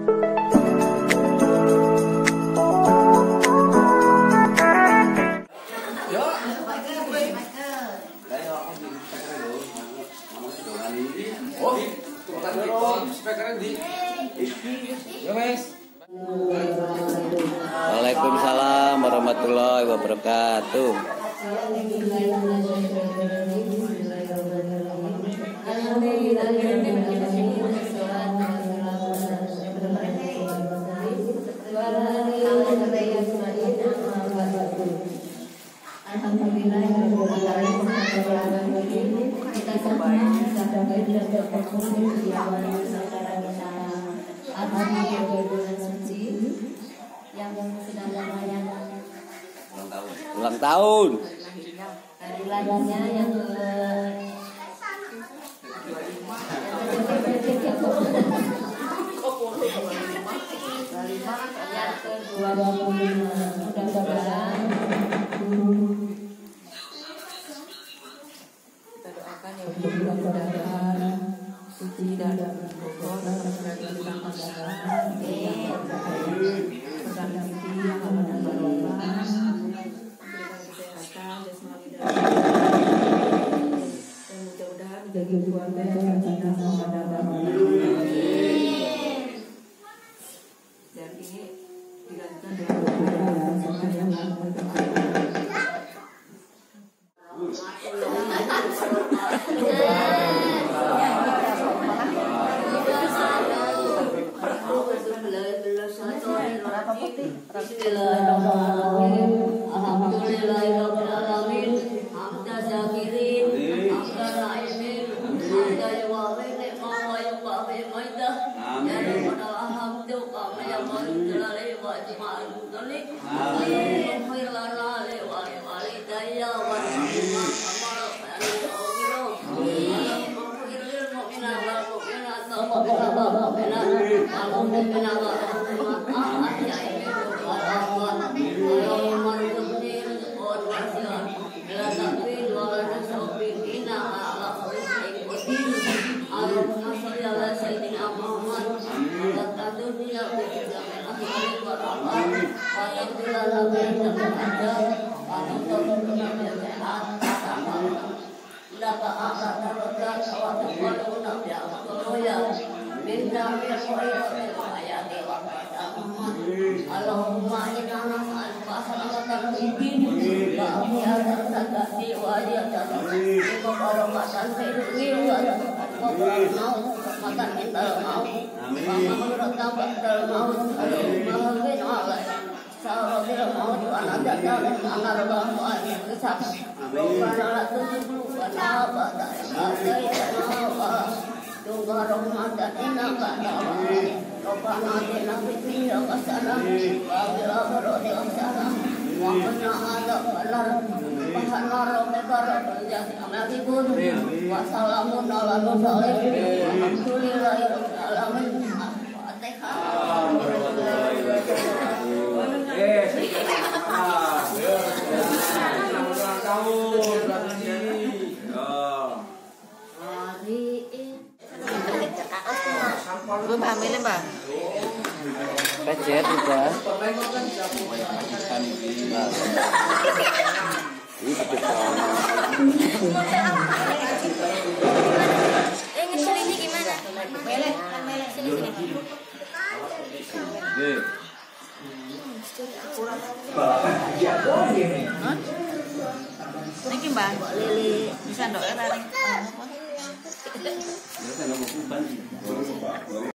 Waalaikumsalam warahmatullahi wabarakatuh. Ulang tahun. Hari lahirnya yang mudah-mudahan kita doakan ya mudah-mudahan suci dan bersyukur dan menjadi keluarga yang cinta sama dan ini dilanjutkan dengan doa ya sama yang belum hamil Mbak? Pejet udah. ngesul ini gimana? Melek. Niki Mbak, Lili bisa ndok era ning.